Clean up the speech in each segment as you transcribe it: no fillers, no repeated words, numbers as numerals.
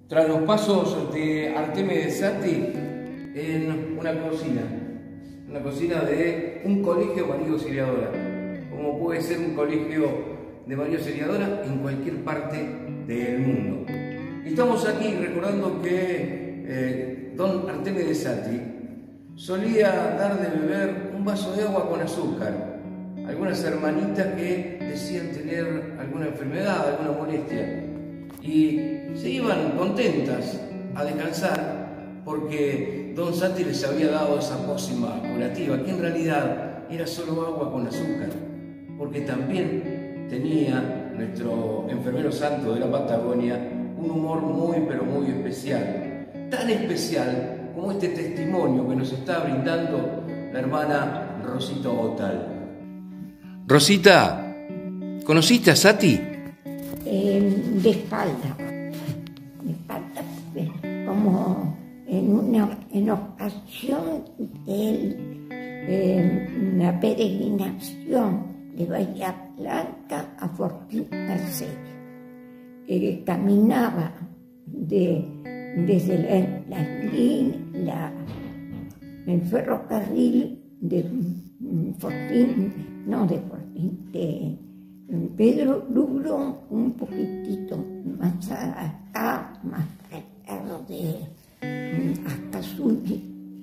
Tras los pasos de Artemides Satti en una cocina de un colegio María Auxiliadora, como puede ser un colegio de María Auxiliadora en cualquier parte del mundo. Estamos aquí recordando que don Artemides Satti solía dar de beber un vaso de agua con azúcar a algunas hermanitas que decían tener alguna enfermedad, alguna molestia, y se iban contentas a descansar porque don Satti les había dado esa pócima curativa, que en realidad era solo agua con azúcar, porque también tenía nuestro enfermero santo de la Patagonia un humor muy pero muy especial, tan especial como este testimonio que nos está brindando la hermana Rosita Otal. Rosita, ¿conociste a Satti? De espalda, como en ocasión de una peregrinación de Bahía Blanca a Fortín Mercedes. Caminaba desde el ferrocarril de Pedro Lugrón, un poquitito más acá, más alrededor de Acazuli,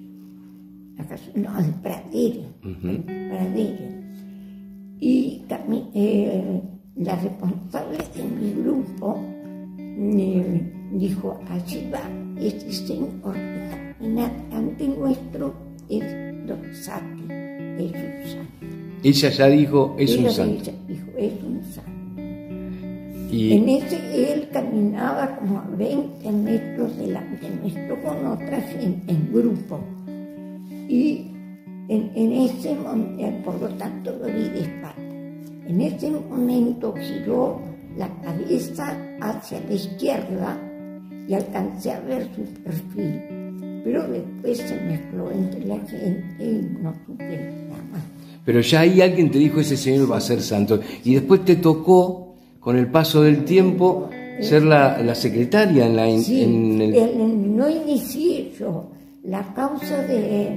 de Pradera, Pradera. Y la responsable de mi grupo dijo: allí va este señor que camina ante nuestro, es don Satti, es un santo. Ella ya dijo, es un santo. Ella dijo, es un santo. Y en ese él caminaba como a 20 metros delante nuestro con otra gente en grupo. Y en ese momento, por lo tanto lo vi de espalda. En ese momento giró la cabeza hacia la izquierda y alcancé a ver su perfil. Pero después se mezcló entre la gente y no supe nada más. Pero ya ahí alguien te dijo: ese señor va a ser santo. Y después te tocó, con el paso del tiempo, ser la secretaria en el... No inicié yo. La causa de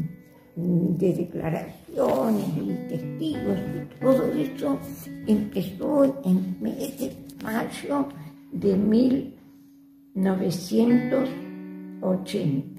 declaraciones y testigos y todo eso empezó en mes de mayo de 1980.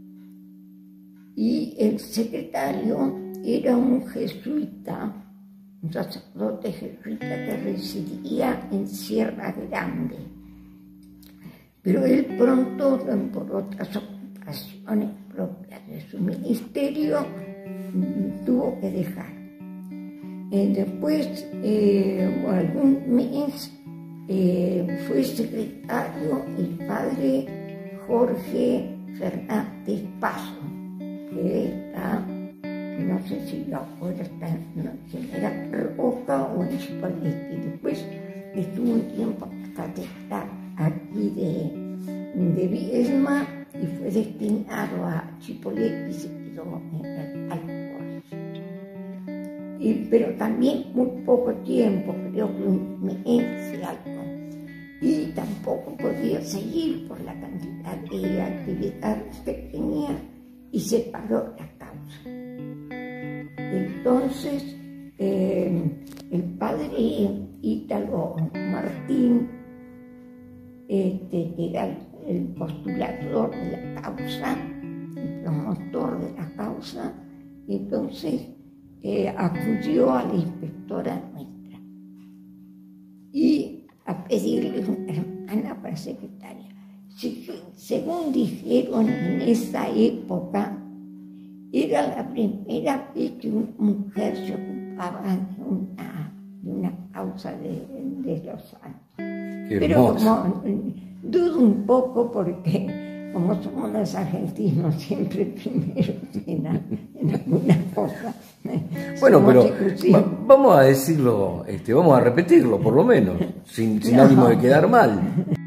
Y el secretario era un jesuita, un sacerdote jesuita que residía en Sierra Grande. Pero él pronto, por otras ocupaciones propias de su ministerio, tuvo que dejar. Después, algún mes, fue secretario el padre Jorge Fernández Paso, que está, no sé si ahora está en General Roca o en Chipolete. Después estuvo un tiempo en la catedral aquí de Viedma y fue destinado a Chipolete y se quedó en el Alcores. Pero también muy poco tiempo, creo que un mes y algo. Y tampoco podía seguir por la cantidad de actividades que tenía y se paró la causa. Entonces, el padre Ítalo Martín, que era el postulador de la causa, el promotor de la causa, entonces acudió a la inspectora nuestra y a pedirle una hermana para secretaria. Según dijeron en esa época, era la primera vez que una mujer se ocupaba de una causa de los santos. Pero como dudo un poco porque, como somos los argentinos, siempre primero en alguna cosa. Bueno, pero vamos a decirlo, vamos a repetirlo por lo menos, sin ánimo de quedar mal.